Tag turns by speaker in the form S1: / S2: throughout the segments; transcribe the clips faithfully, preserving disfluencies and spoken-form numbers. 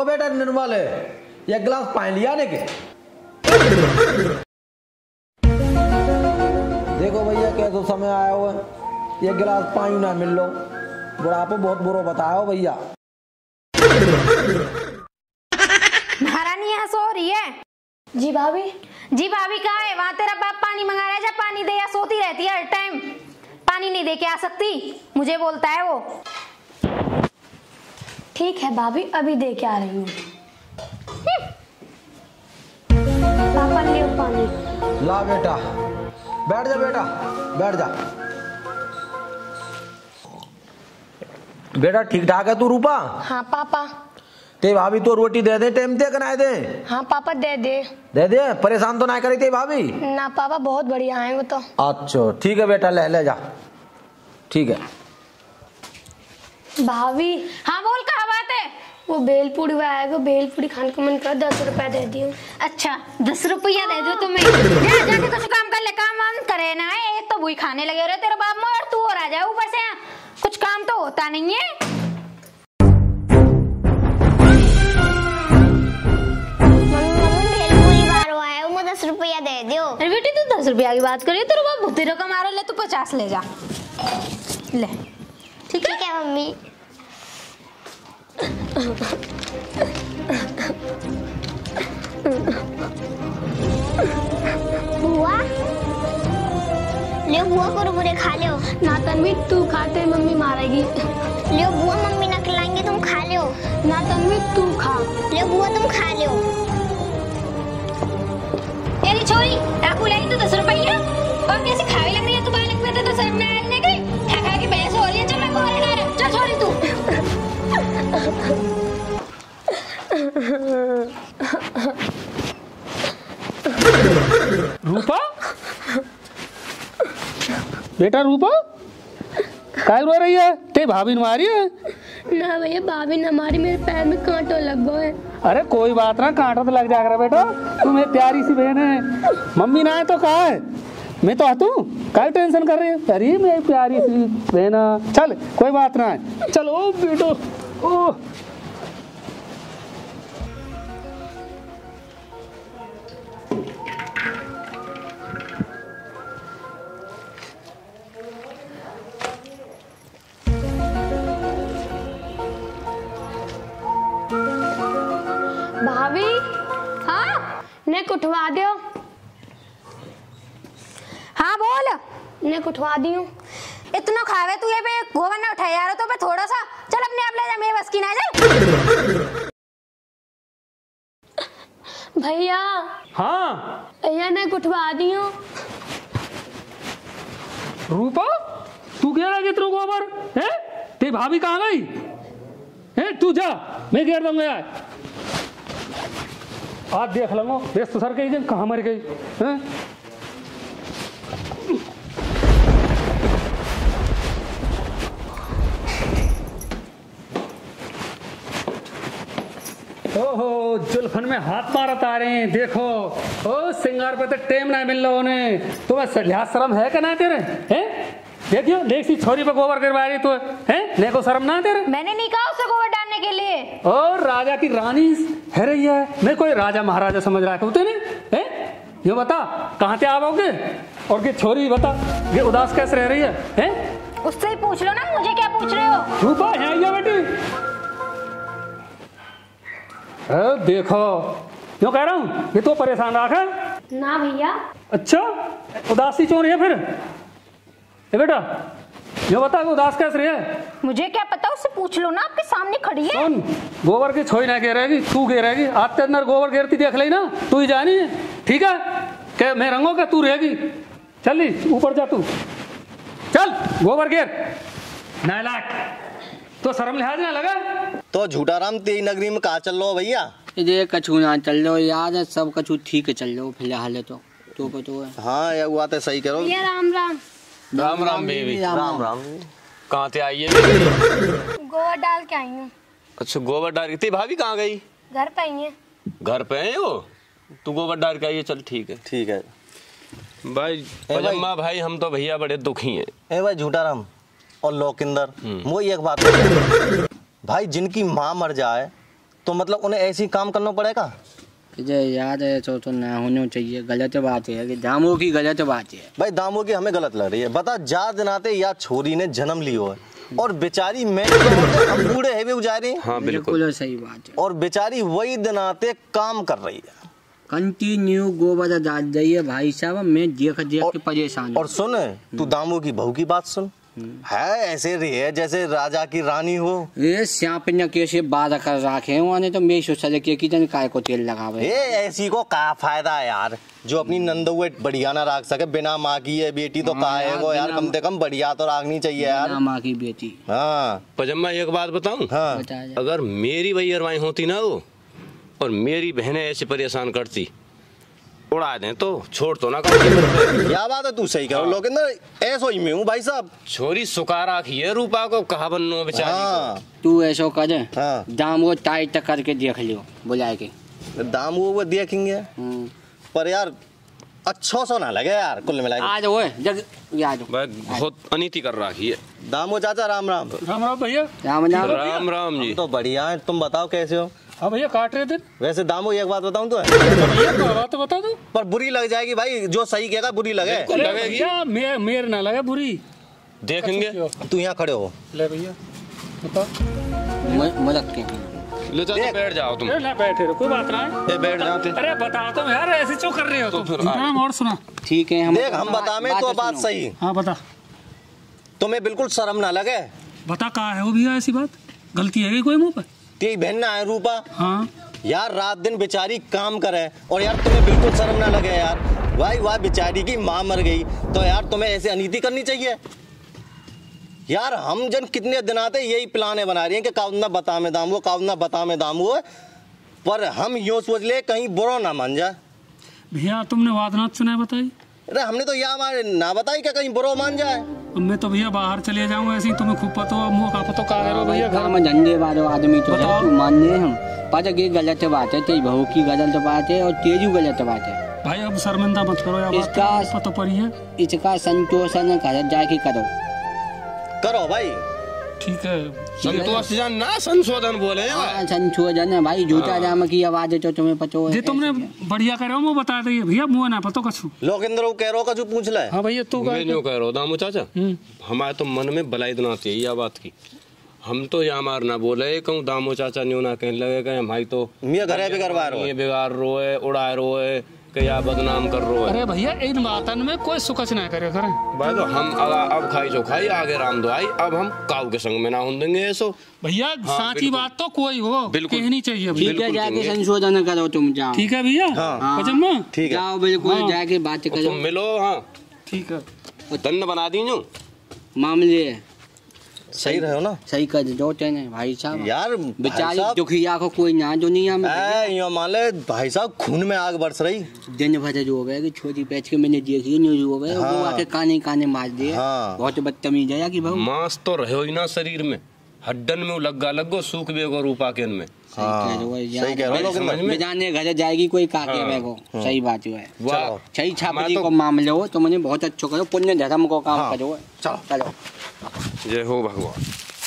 S1: बेटा निर्मल एक गिलास पानी लिया ने के। देखो भैया कैसा समय आया हुआ है, एक गिलास पानी ना मिल लो, बुढ़ापे बहुत बुरा बताया हो भैया।
S2: महारानी यहाँ सो रही है।
S3: जी भाभी।
S2: जी भाभी कहाँ है? वहाँ तेरा बाप पानी मंगा रहा है, जा पानी दे। या सोती रहती है हर टाइम, पानी नहीं दे के आ सकती, मुझे बोलता है वो।
S3: ठीक है भाभी, अभी दे के आ रही हूँ। पापा ले पानी।
S1: ला बेटा, बैठ जा बेटा, बैठ जा बेटा। ठीक ठाक है तू रूपा?
S3: हाँ पापा।
S1: ते भाभी तो रोटी दे दे, टाइम दे कनाए दे।
S3: हाँ पापा दे दे।
S1: दे दे, परेशान तो ना करी ते भाभी
S3: ना पापा, बहुत बढ़िया है वो तो।
S1: अच्छा ठीक है बेटा, ले ले जा, ठीक है।
S3: भाभी।
S2: हाँ बोल, कहाँ बात है?
S3: वो भेलपूरी आएगा, भेलपूरी खाने का मन कर, दस रुपया दे दियो।
S2: अच्छा दस रुपया दे दो तुम्हें? जा जाके कुछ काम कर ले, काम वाम करे ना है। एक तो वही खाने लगे रहे तेरा बाप में, और तू और आ जाए ऊपर से। कुछ काम तो होता नहीं है।
S4: दस रुपया दे दो।
S2: अरे बेटी तू दस रुपया की बात करी, तेरा बाप भूतेरो का मारो, ले तू पचास ले जा, ले। ठीक
S4: है क्या मम्मी? बुआ ले, बुआ को बुरे खा लो।
S3: ना तन्वी तू खाते मम्मी मारेगी।
S4: ले बुआ, मम्मी ना खिलाएंगे, तुम खा लो।
S3: ना तन्वी तू खा।
S4: ले बुआ तुम खा लो।
S2: तेरी छोरी डाकू लाई तो दस रुपया, और कैसे खावे लग रही है तू? बालक में तो सर में आने गई, खा खा के भैंस हो रही है। चल मैं कोरे ना रहा, चल छोरी तू।
S5: रूपा, बेटा रूपा, काय रो रही है? ते भाभी ने मारी है?
S3: ना भैया, भाभी ने मारी, मेरे पैर में कांटो लग गए।
S5: अरे कोई बात ना, कांटा तो लग जाएगा बेटा, तू मेरी प्यारी सी बहन है। मम्मी ना है तो कहा है, मैं तो आतू, काय टेंशन कर रही है? अरे मेरी प्यारी सी बहन, चल कोई बात ना है, चलो बेटो। ओ
S3: भाभी।
S2: हाँ
S3: ने कुटवा दो।
S2: हाँ बोल।
S3: ने कुटवा दियो।
S2: इतना खावे तू, ये पे गोबर ना उठाया यार, तो पे थोड़ा सा चल अपने आप ले जा, मेरे बस की ना जा।
S3: भैया।
S5: हाँ
S3: भैया ने कुटवा दियो।
S5: रूपा, तू क्या लगे तेरे गोबर है? ते भाभी कहाँ गई है? तू जा, मैं घेर दूंगा यार। आज देख लूंगा बेस तो सर गई दिन कहाँ मर गई है? ओहो, जुल्फन में हाथ मारत आ रहे हैं, देखो। ओ सिंगार पे तो टेम ना मिल रहा उन्हें। तो बस लिहाज शर्म है क्या ना तेरे? हैं? देखियो, देख सी छोरी पे गोबर करवा रही तो है, ने को शर्म ना तेरे?
S2: मैंने नहीं कहा उसे गोबर डालने के लिए।
S5: और राजा की रानी है रही है, मैं कोई राजा महाराजा समझ रहा है नहीं है? ये बता कहाँ से आओगे, और ये छोरी बता ये उदास कैसे रह रही है? हैं?
S2: उससे ही पूछ लो ना, मुझे क्या पूछ रहे हो?
S5: रूपा है ये बेटी, देखो क्यों कह रहा हूँ, ये तो परेशान रखा।
S3: ना भैया।
S5: अच्छा उदासी क्यों रही है फिर? ए बेटा ये बता उदास कैसे रही है?
S2: मुझे क्या पता, उससे पूछ लो ना, आपके सामने खड़ी है।
S5: सुन, गोबर की छोई ना घेरेगी, तू घेरेगी। आज के अंदर गोबर घेरती देख ली ना, तू ही जानी है, ठीक है? क्या मैं रंगो का तू रहेगी? चल ली ऊपर जा, तू चल गोबर घेर। नालायक, तो शर्म लिहाज ना लगा?
S6: तो झूठा राम तेरी नगरी में कहाँ चल रहा हो भैया?
S7: ये कछु ना चल लो यार, सब कछु ठीक है चल लो फिलहाल तो तो पतो है।
S6: हाँ ये हुआ तो सही करो।
S3: भैया राम राम।
S8: राम राम बेबी।
S6: राम राम।
S8: कहाँ से आई है?
S3: गोबर डाल के आई हूँ।
S8: अच्छा गोबर डाल के? भाभी कहाँ गई?
S3: घर पे आई है।
S8: घर पे है वो? तू गोबर डाल के आई है, चल ठीक है।
S6: ठीक है
S8: भाई पजम्मा भाई, हम तो भैया बड़े दुखी हैं।
S6: ए भाई झूठा राम और लोकिंदर, वो एक बात है भाई, जिनकी माँ मर जाए तो मतलब उन्हें ऐसे ही काम करना पड़ेगा।
S7: मुझे याद है तो तो ना होना चाहिए, गलत बात है कि दामों की गलत बात है
S6: भाई दामों की हमें गलत लग रही है। बता जा दिनाते या छोरी ने जन्म लियो है और बेचारी मैं हम बूढ़े है भी उजा रही
S8: हाँ बिल्कुल
S7: बिल्कुल सही बात है।
S6: और बेचारी वही दिनाते काम कर रही है।
S7: कंटिन्यू गोबर डाल रही है भाई साहब, मैं देख देख के परेशान हूं।
S6: और सुन तू दामों की बहू की बात सुन, है ऐसे रही है जैसे राजा की रानी हो।
S7: ये श्याप ने कैसे बात कर रखे वाने तो मैं सोचा के कि जन काय को तेल लगावे।
S6: ये ऐसी को का फायदा है यार, जो अपनी नंदुए बढ़िया ना रख सके। बिना माँ की है बेटी तो का है वो यार, कम से कम बढ़िया तो रखनी चाहिए यार।
S7: बिना माँ की बेटी।
S6: हाँ
S8: पजम्मा एक बात बताऊं,
S6: हाँ
S7: बता जा।
S8: अगर मेरी वही अरवाई होती ना वो और मेरी बहनें ऐसे परेशान करती, उड़ा दें तो छोड़ तो ना कर।
S6: क्या बात है, तू सही कहो लोग ऐसा ही में हूँ भाई साहब।
S8: छोरी सुखा रखी है रूपा को, कहा बनो बेचारी
S6: हाँ
S7: तू ऐसा कर
S6: हाँ
S7: दाम वो टाइट करके देख लियो बुला के।
S6: दाम वो वो देखेंगे पर यार अच्छा सा ना लगे यार कुल मिला के।
S7: आज ओए जग याद
S8: भाई बहुत अनीति कर रखी है।
S6: दामो चाचा राम राम।
S5: राम राम भैया।
S7: राम राम।
S8: राम राम जी।
S6: तो बढ़िया है, तुम बताओ कैसे हो।
S5: हाँ भैया काट रहे थे।
S6: वैसे दामो एक बात बताऊं तो
S5: भैया तो बात तो बता दो।
S6: पर बुरी लग जाएगी भाई, जो सही कहेगा बुरी लगे।
S8: बिल्कुल लगेगी।
S5: भैया मेर मेर ना लगे बुरी।
S8: देखेंगे।
S6: तू यहाँ खड़े हो।
S5: ले भैया बताओ।
S7: मदद के
S8: लो तो बैठ जाओ तुम।
S5: ले बैठे रहो, कोई बात ना है।
S6: ए बैठ जाते।
S5: अरे बताओ तुम यार, ऐसे क्यों कर रहे हो तुम?
S8: फिर आ-
S5: और सुना।
S7: ठीक है हम
S6: देख हम बता में तो बात सही,
S5: हाँ बता
S6: तुम्हें बिल्कुल शर्म ना लगे।
S5: बता कहाँ है वो भैया, ऐसी बात गलती है कोई मुंह पर?
S6: तेरी बहन ना है रूपा
S5: हाँ
S6: यार, रात दिन बेचारी काम करे और यार तुम्हें बिल्कुल शर्म ना लगे यार। भाई वाह बेचारी की माँ मर गई तो यार तुम्हें ऐसे अनीति करनी चाहिए यार। हम जन कितने दिन आते यही प्लान बना रही हैं कि काउना बता में दाम वो काउना बता में दाम वो, पर हम यूँ सोच ले कहीं बुरा ना मान जाए।
S5: भैया तुमने वादनाथ सुना है बताई?
S6: अरे हमने तो यह हमारे ना बताई क्या कहीं बुरा मान जाए।
S5: अब मैं तो भैया बाहर चले जाऊँ ऐसे ही, तुम्हें खूब पता हो मुँह का पता कहा है भैया घर
S7: काम धंधे वाले आदमी तो है,
S5: बताओ।
S7: तू मानने हम पता कि गलत बात है, तेरी बहू की गलत बात है और तेरी गलत बात है।
S5: भाई अब शर्मिंदा मत करो यार,
S7: इसका-
S5: पता पड़ी है।
S7: इसका संतोषन कर जाके करो।
S6: करो भाई
S5: ठीक है
S8: संतोष जन ना संशोधन बोले हैं भाई।
S7: हाँ, संशोधन है भाई, झूठा जाम की आवाज है तो तुम्हें पता है।
S5: जी तुमने बढ़िया करो वो बता दिए भैया, मुँह ना पता कछु।
S6: लोग इंद्र कह रो का जो पूछ ले।
S5: हाँ भैया तू
S8: मैं न्यू कह रहा हूँ दामू चाचा, हमारे तो मन में भलाई दिनाती है यह बात की। हम तो यहाँ मार ना बोले कहूँ दामो चाचा न्यू ना कहने लगे कहीं भाई तो
S6: मियाँ घरे बिगड़वा रहो
S8: ये बिगाड़ रो है, उड़ा रो है, क्या बदनाम कर रो है।
S5: अरे भैया इन बातन में कोई सुकच ना करे करे।
S8: भाई तो हम अब अब खाई जो खाई आगे राम दो आई, अब हम काऊ के संग में ना हों देंगे ऐसो।
S5: भैया साची बात तो कोई हो
S8: बिल्कुल।
S5: कहनी चाहिए भैया।
S7: ठीक है,
S8: बिल्कुल
S7: जाके
S8: करेंगे।
S7: संशोधन करो तुम, जाओ।
S5: ठीक है भैया
S6: हाँ।
S5: पजम्मा
S6: ठीक है
S7: जाओ बिल्कुल,
S5: हाँ।
S7: जाके बात
S8: तुम
S7: करो।
S8: मिलो हाँ,
S5: ठीक है।
S8: तन्न बना दी जो
S7: मामले
S6: सही रहे हो ना
S7: सही कर दो तेने भाई साहब।
S6: यार। भाई
S7: बेचारी
S6: साहब,
S7: दुखिया को कोई ना दुनिया में।
S6: ऐ, यो मान ले भाई साहब खून में आग बरस रही।
S7: दिन भर जो है कि छोटी बैठ के मैंने देखी न्यूज हो गए,
S6: हाँ।
S7: वो आके काने काने मार दिए।
S6: हाँ।
S7: बहुत बदतमीज है कि भाऊ।
S8: मांस तो रहे ही ना शरीर में, हड्डन में लग्गा लगो सूख बेगो रूपा के में।
S6: हाँ, सही कह रहे हो लोग
S8: समझ में।
S7: बेजाने घर जाएगी कोई काके
S8: हाँ।
S7: बैगो। सही बात है।
S8: वाह
S7: सही छापरी
S8: हमारा
S7: को
S8: तो-
S7: मामले हो तो मैंने बहुत अच्छा करो, पुण्य धर्म को काम
S6: हाँ।
S7: करो।
S6: चलो
S7: चलो
S8: जय हो भगवान।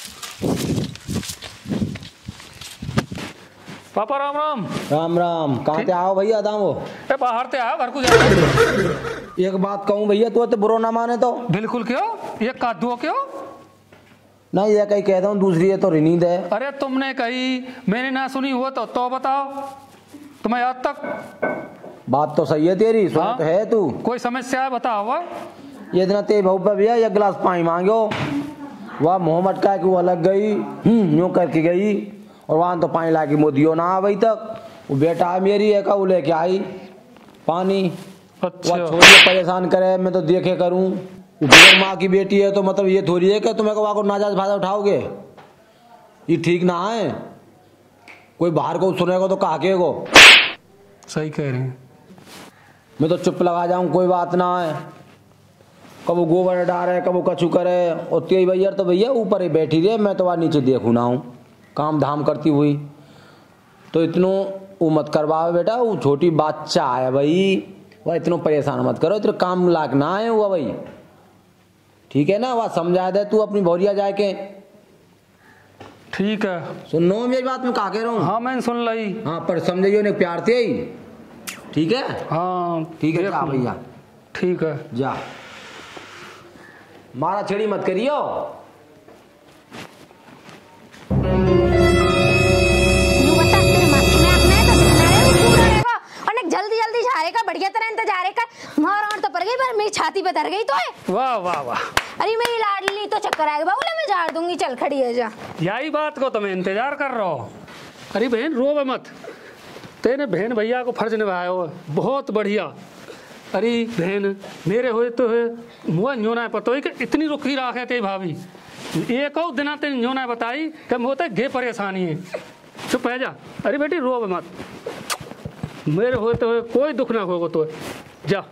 S5: पापा राम राम।
S1: राम राम। कहाँ से आओ भैया दामो?
S5: ए बाहर से आओ, घर को जाओ।
S1: एक बात कहूँ भैया, तू तो बुरा ना माने तो।
S5: बिल्कुल क्यों, ये का दो क्यों?
S1: ना ये कहीं कहता हूँ, दूसरी है तो रिनींद है।
S5: अरे तुमने कही मैंने ना सुनी हो तो तो बताओ, तुम्हें आज तक
S1: बात तो सही है तेरी, सुन
S5: हाँ?
S1: तो है तू।
S5: कोई समस्या है बताओ। वह
S1: ये दिन ते बहू पे भैया एक गिलास पानी मांगो, वह मुँह मटका के वो अलग गई, हम्म यूँ करके गई, और वहाँ तो पानी ला के मोदियो ना अभी तक। वो बेटा मेरी है का वो लेके आई पानी।
S5: अच्छा
S1: वह छोरी परेशान करे, मैं तो देखे करूँ। वो बगैर माँ की बेटी है तो मतलब ये थोड़ी है कि तुम्हें को को नाजायज फायदा उठाओगे, ये ठीक ना है। कोई बाहर को सुनेगा तो काके को।
S5: सही कह रहे हैं।
S1: मैं तो चुप लगा जाऊं, कोई बात ना है। कबो गोबर डाले कबो कछु करे, और तेरी भैया तो भैया ऊपर ही बैठी रहे, मैं तो वहाँ नीचे देखू ना हूँ काम धाम करती हुई। तो इतनो वो मत करवाओ बेटा, वो छोटी बच्चा है भाई, वह इतनो परेशान मत करो, इतने काम लायक ना है हुआ भाई। ठीक है ना, वह समझा दे तू अपनी भौरिया जाके।
S5: ठीक है।
S1: सुनो मेरी बात में कहा कह रहा हूँ।
S5: हाँ मैंने सुन ली।
S1: हाँ पर समझियो ने प्यार से ही, ठीक है।
S5: हाँ
S1: ठीक है जा भैया,
S5: ठीक है
S1: जा, मारा छेड़ी मत करियो।
S2: जल्दी जल्दी जाएगा, बढ़िया तरह इंतजार कर। मार तो पड़ गई पर मेरी छाती पे तर गई तो है।
S5: वाह वाह वाह।
S2: अरे मेरी लाडली तो चक्कर आएगा बाबूले, मैं झाड़ दूंगी, चल खड़ी है जा।
S5: यही बात को तो मैं इंतजार कर रहा हूँ। अरे बहन रो मत, तेने बहन भैया को फर्ज निभाया हो बहुत बढ़िया। अरे बहन मेरे हुए तो है मुँह न्योना पता है कि इतनी रुखी राखे थे भाभी, एक और दिन तेने न्योना बताई कि मुँह घे परेशानी है। चुप है जा। अरे बेटी रो मत, मेरे होए तो है, कोई दुख ना होगा तो जा।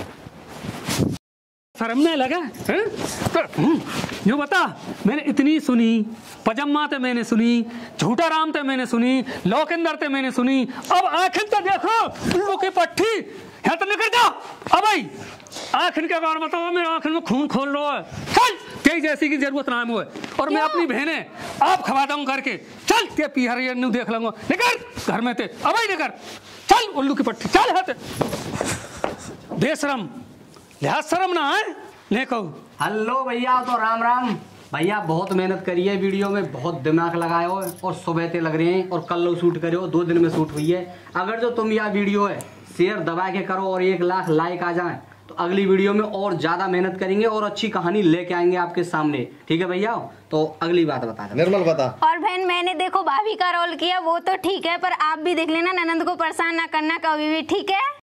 S5: शर्म नहीं लगा हैं? यूँ बता, मैंने इतनी सुनी, पजम्मा ते मैंने सुनी, झूठा राम ते मैंने सुनी, लौकिंदर ते मैंने सुनी, अब आखिर तो देखो उल्लू की पट्टी यहाँ तो निकल जा। अब आई आखिर के बारे बताओ, मेरे आखिर में खून खोल रहा है। चल तेरी जैसी की जरूरत ना है, और मैं अपनी बहने आप खवा दूँ करके। चल ते पीहर देख लूंगा, निकल घर में थे। अब आई निकल, चल उल्लू की पट्टी चल है। बेशरम, लिहाज शर्म ना है नहीं कहूँ।
S7: हेलो भैया, तो राम राम भैया। बहुत मेहनत करी है वीडियो में, बहुत दिमाग लगाए हो और सुबह ते लग रहे हैं और कल लो शूट करे हो, दो दिन में शूट हुई है। अगर जो तुम यह वीडियो है शेयर दबा के करो और एक लाख लाइक आ जाए तो अगली वीडियो में और ज्यादा मेहनत करेंगे और अच्छी कहानी लेके आएंगे आपके सामने। ठीक है भैया, तो अगली बात बता दो।
S6: निर्मल बता।
S2: और बहन मैंने देखो भाभी का रोल किया वो तो ठीक है, पर आप भी देख लेना, ननंद को परेशान ना करना कभी भी, ठीक है।